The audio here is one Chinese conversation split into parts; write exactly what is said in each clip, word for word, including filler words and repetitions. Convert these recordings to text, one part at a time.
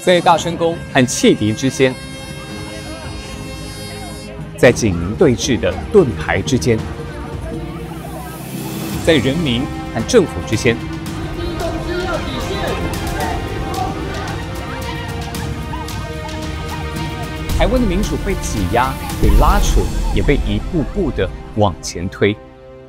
在大声公和汽笛之间，在警民对峙的盾牌之间，在人民和政府之间，台湾的民主被挤压、被拉扯，也被一步步的往前推。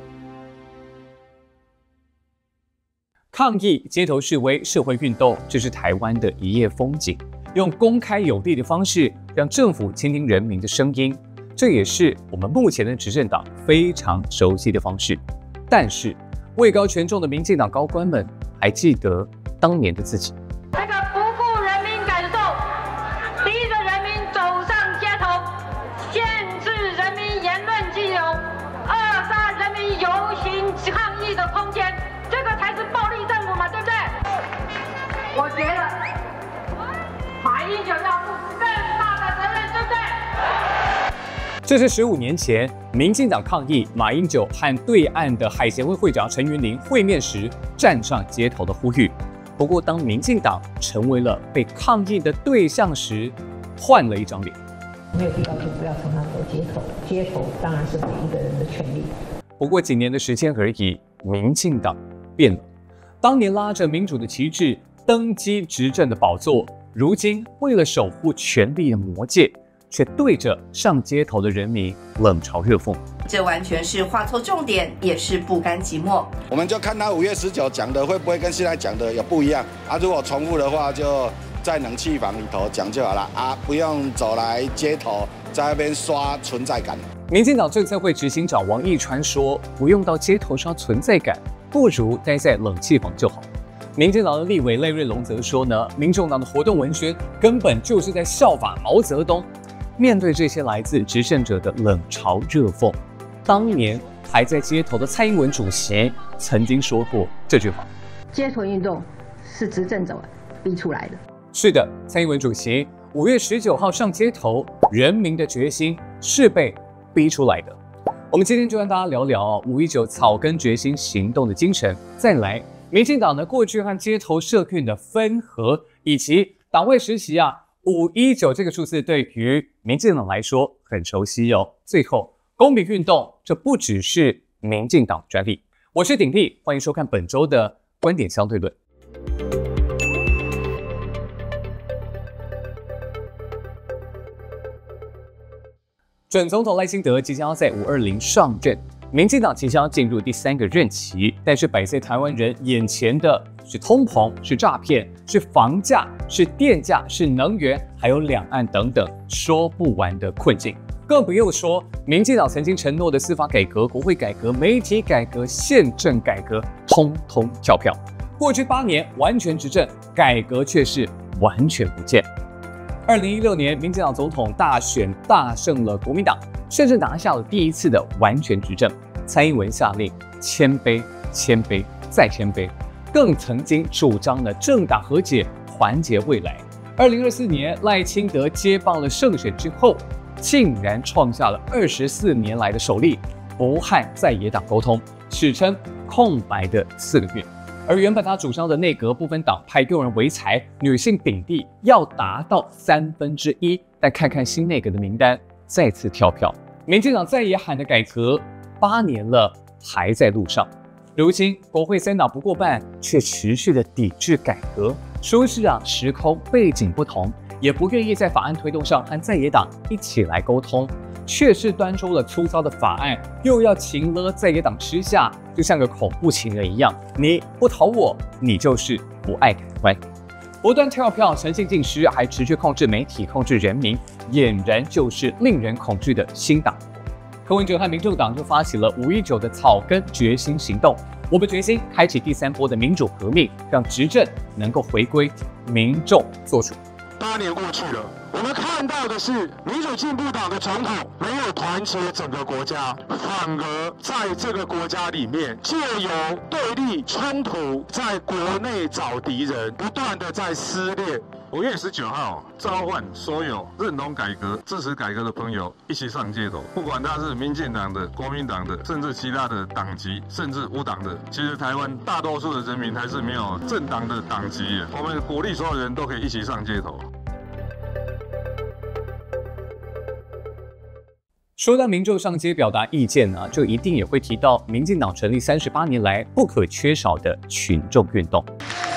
抗议、街头示威、社会运动，这是台湾的一夜风景。用公开有力的方式，让政府倾听人民的声音，这也是我们目前的执政党非常熟悉的方式。但是，位高权重的民进党高官们还记得当年的自己。 这个不顾人民感受，逼着人民走上街头，限制人民言论自由，扼杀人民游行抗议的空间。这个才是暴力政府嘛，对不对？我觉得马英九要负更大的责任，对不对？ 这是十五年前民进党抗议马英九和对岸的海协会会长陈云林会面时站上街头的呼吁。不过，当民进党成为了被抗议的对象时，换了一张脸。 没有必要就不要常常走街头，街头当然是每一个人的权利。 不过几年的时间而已，民进党变了。当年拉着民主的旗帜登基执政的宝座，如今为了守护权力的魔戒，却对着上街头的人民冷嘲热讽。 这完全是画错重点，也是不甘寂寞。 我们就看他五月十九讲的会不会跟现在讲的有不一样啊？如果重复的话，就在冷气房里头讲就好了啊，不用走来街头在那边刷存在感。 民进党政策会执行长王义川说，不用到街头刷存在感，不如待在冷气房就好。民进党的立委赖瑞隆则说呢，民众党的活动文宣根本就是在效法毛泽东。面对这些来自执政者的冷嘲热讽，当年还在街头的蔡英文主席曾经说过这句话： 街头运动是执政者逼出来的。 是的，蔡英文主席五月十九号上街头，人民的决心是被逼出来的。我们今天就跟大家聊聊五一九草根决心行动的精神，再来民进党的过去和街头社运的分合，以及党外实习啊五一九这个数字对于民进党来说很熟悉哦。最后，公民运动这不只是民进党专利。我是鼎立，欢迎收看本周的观点相对论。准总统赖清德即将要在五二零上任，民进党即将要进入第三个任期，但是摆在台湾人眼前的是通膨、是诈骗、是房价、是电价、是能源，还有两岸等等说不完的困境。更不用说民进党曾经承诺的司法改革、国会改革、媒体改革、宪政改革，通通跳票。过去八年完全执政，改革却是完全不见。二零一六年，民进党总统大选大胜了国民党，甚至拿下了第一次的完全执政。蔡英文下令谦卑、谦卑再谦卑，更曾经主张了政党和解、团结未来。二零二四年，赖清德接棒了胜选之后，竟然创下了二十四年来的首例，不和在野党沟通，史称空白的四个月。而原本他主张的内阁不分党派、用人唯才、女性比例要达到三分之一，但看看新内阁的名单，再次跳票。民进党再也喊的改革，八年了还在路上。如今国会三党不过半，却持续的抵制改革，说是啊时空背景不同，也不愿意在法案推动上和在野党一起来沟通。却是端出了粗糙的法案，又要情勒在野党吃下，就像个恐怖情人一样。你不投我，你就是不爱台湾。不断跳票、诚信尽失，还持续控制媒体、控制人民，俨然就是令人恐惧的新党国。柯文哲和民众党就发起了五一九的草根决心行动，我们决心开启第三波的民主革命，让执政能够回归民众做主。 八年过去了，我们看到的是民主进步党的总统没有团结整个国家，反而在这个国家里面借由对立冲突，在国内找敌人，不断的在撕裂五月十九号，召唤所有认同改革、支持改革的朋友一起上街头。不管他是民进党的、国民党的，甚至其他的党籍，甚至无党的。其实台湾大多数的人民还是没有政党的党籍。我们鼓励所有人都可以一起上街头。 说到民众上街表达意见呢，就一定也会提到民进党成立三十八年来不可缺少的群众运动。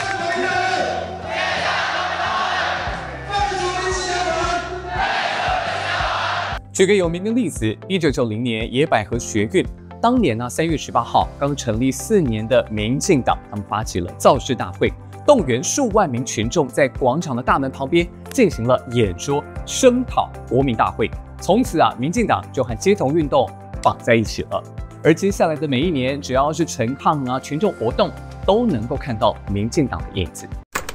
举个有名的例子，一九九零年野百合学运，当年呢三月十八号刚成立四年的民进党，他们发起了造势大会，动员数万名群众在广场的大门旁边进行了演说，声讨国民大会。从此啊，民进党就和街头运动绑在一起了。而接下来的每一年，只要是陈抗啊、群众活动，都能够看到民进党的影子。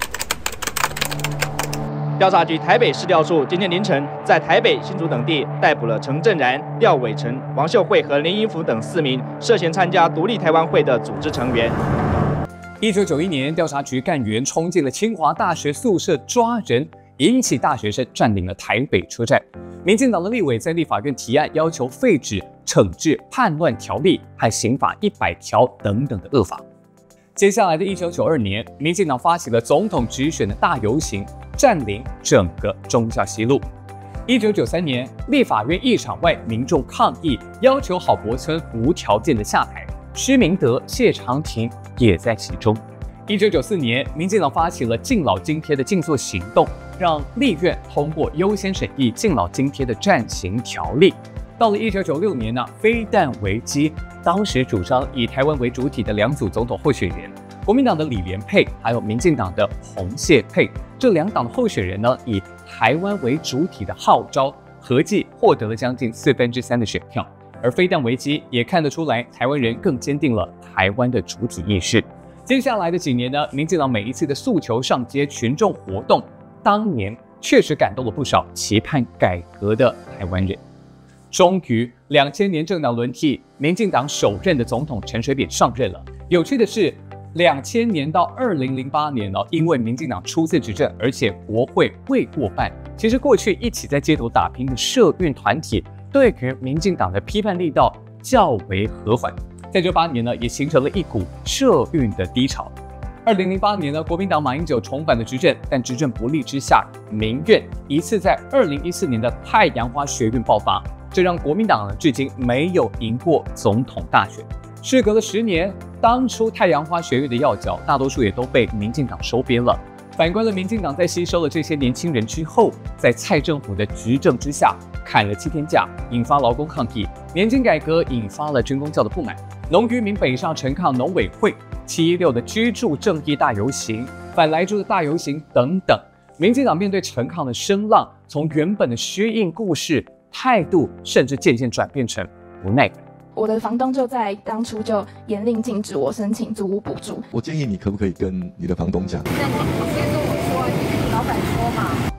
调查局台北市调处今天凌晨在台北、新竹等地逮捕了陈正然、廖伟成、王秀慧和林英福等四名涉嫌参加独立台湾会的组织成员。 一九九一年，调查局干员冲进了清华大学宿舍抓人，引起大学生占领了台北车站。民进党的立委在立法院提案，要求废止惩治叛乱条例和刑法一百条等等的恶法。接下来的一九九二年，民进党发起了总统直选的大游行，占领整个忠孝西路。一九九三年，立法院议场外民众抗议，要求郝柏村无条件的下台，施明德、谢长廷也在其中。一九九四年，民进党发起了敬老津贴的静坐行动，让立院通过优先审议敬老津贴的暂行条例。到了一九九六年呢，飞弹危机，当时主张以台湾为主体的两组总统候选人，国民党的李连佩还有民进党的洪谢佩，这两党的候选人呢，以台湾为主体的号召，合计获得了将近四分之三的选票。而飞弹危机也看得出来，台湾人更坚定了台湾的主体意识。接下来的几年呢，民进党每一次的诉求上街群众活动，当年确实感动了不少期盼改革的台湾人。终于，两千年政党轮替，民进党首任的总统陈水扁上任了。有趣的是，两千年到二零零八年呢，因为民进党初次执政，而且国会未过半，其实过去一起在街头打拼的社运团体，对于民进党的批判力道较为和缓。在这八年呢，也形成了一股社运的低潮。二零零八年呢，国民党马英九重返了执政，但执政不力之下，民怨一次在二零一四年的太阳花学运爆发，这让国民党呢至今没有赢过总统大选。事隔了十年，当初太阳花学运的要角，大多数也都被民进党收编了。反观了民进党在吸收了这些年轻人之后，在蔡政府的执政之下，砍了七天假，引发劳工抗议；年金改革引发了军公教的不满。农渔民北上陈抗农委会，七一六的居住正义大游行，反莱猪的大游行等等。民进党面对陈抗的声浪，从原本的虚应故事态度，甚至渐渐转变成不耐烦。 我的房东就在当初就严令禁止我申请租屋补助。 我建议你可不可以跟你的房东讲？ 那你先跟我说，你跟你老板说嘛。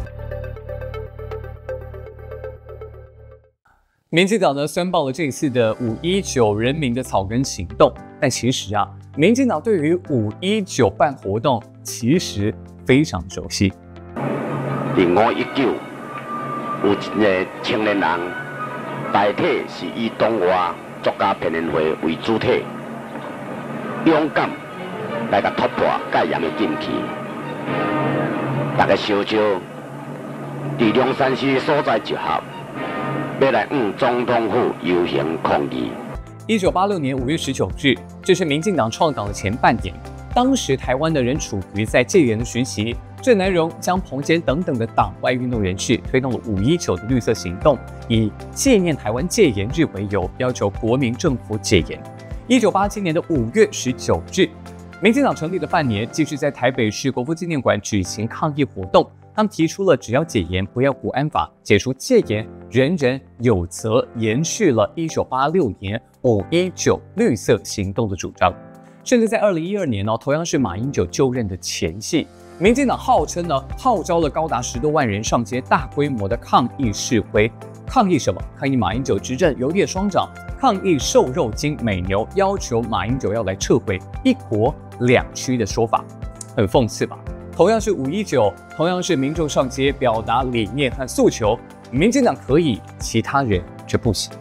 民进党呢宣报了这一次的五一九人民的草根行动，但其实啊，民进党对于五一九办活动其实非常熟悉。 零五一九有一个青年人，大体是以东华作家辩论会为主体，勇敢来甲突破戒严的禁忌。大家小招，伫龙山寺所在集合。要来向总统府游行抗议。 一九八六年五月十九日，这是民进党创党的前半年。当时台湾的人处于在戒严的时期，郑南榕、江鹏坚等等的党外运动人士推动了五一九的绿色行动，以纪念台湾戒严日为由，要求国民政府戒严。一九八七年的五月十九日，民进党成立的半年，继续在台北市国父纪念馆举行抗议活动。他们提出了只要解严，不要国安法，解除戒严，人人有责，延续了一九八六年五一九绿色行动的主张。甚至在二零一二年呢，同样是马英九就任的前夕，民进党号称呢号召了高达十多万人上街，大规模的抗议示威。抗议什么？抗议马英九执政有点双掌，抗议瘦肉精美牛，要求马英九要来撤回一国两区的说法。很讽刺吧？ 同样是五一九，同样是民众上街表达理念和诉求，民进党可以，其他人却不行。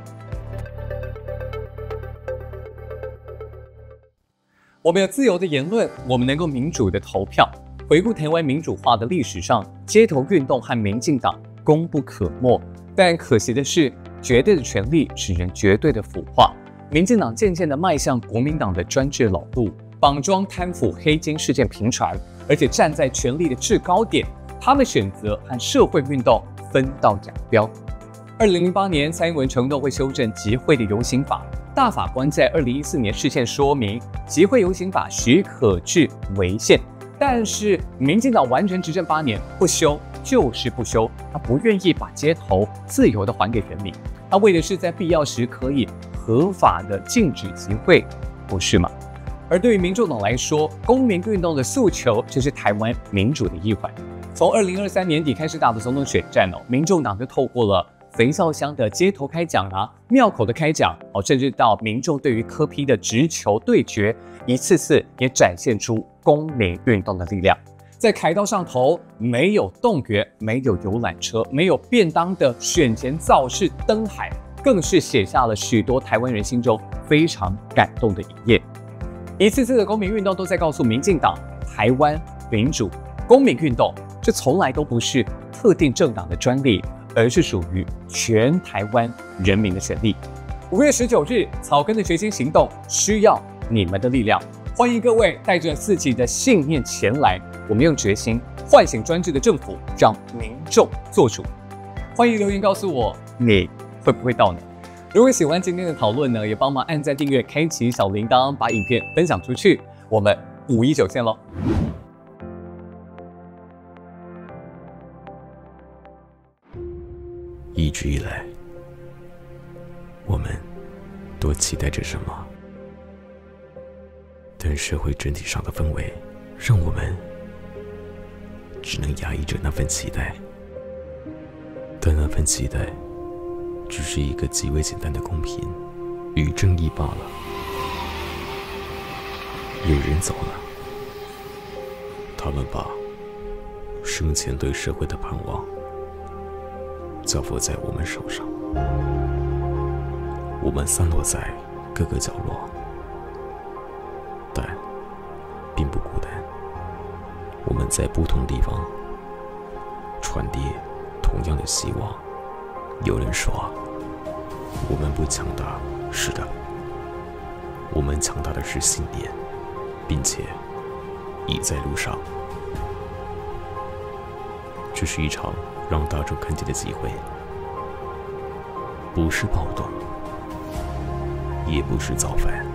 我们有自由的言论，我们能够民主的投票。回顾台湾民主化的历史上，街头运动和民进党功不可没。但可惜的是，绝对的权力使人绝对的腐化。民进党渐渐地迈向国民党的专制老路，绑桩贪腐黑金事件频传，而且站在权力的制高点，他们选择和社会运动分道扬镳。二零零八年，蔡英文承诺会修正集会的游行法，大法官在二零一四年释宪说明，集会游行法许可制违宪。但是民进党完全执政八年，不修就是不修，他不愿意把街头自由的还给人民，他为的是在必要时可以合法的禁止集会，不是吗？而对于民众党来说，公民运动的诉求就是台湾民主的一环。从二零二三年底开始打的总统选战哦，民众党就透过了肥皂箱的街头开讲啊，庙口的开讲哦，甚至到民众对于柯 P 的直球对决，一次次也展现出公民运动的力量。在凯道上头，没有动员，没有游览车，没有便当的选前造势灯海，更是写下了许多台湾人心中非常感动的一页。一次次的公民运动都在告诉民进党，台湾民主公民运动，这从来都不是特定政党的专利，而是属于全台湾人民的权利。五月十九日，草根的决心行动需要你们的力量，欢迎各位带着自己的信念前来，我们用决心唤醒专制的政府，让民众做主。欢迎留言告诉我，你会不会到呢？如果喜欢今天的讨论呢，也帮忙按赞、订阅、开启小铃铛，把影片分享出去。我们五一九见喽！ 一直以来，我们都期待着什么？但社会整体上的氛围，让我们只能压抑着那份期待。但那份期待，只是一个极为简单的公平与正义罢了。有人走了，他们把生前对社会的盼望交付在我们手上，我们散落在各个角落，但并不孤单。我们在不同地方传递同样的希望。有人说我们不强大，是的，我们强大的是信念，并且已在路上。这是一场让大众看见的机会，不是暴动，也不是造反，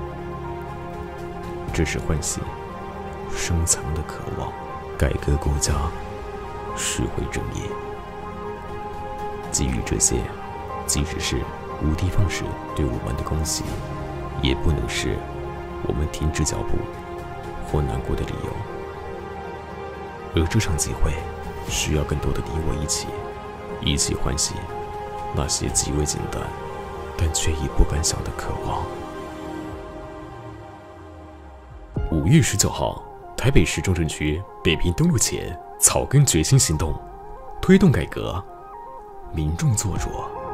这是唤醒深藏的渴望，改革国家，拾回正义。基于这些，即使是无的放矢对我们的攻击，也不能是我们停止脚步或难过的理由。而这场机会需要更多的你我一起，一起唤醒那些极为简单但却已不敢想的渴望。五月十九号，台北市中正区北平东路前，草根决心行动，推动改革，民众做主。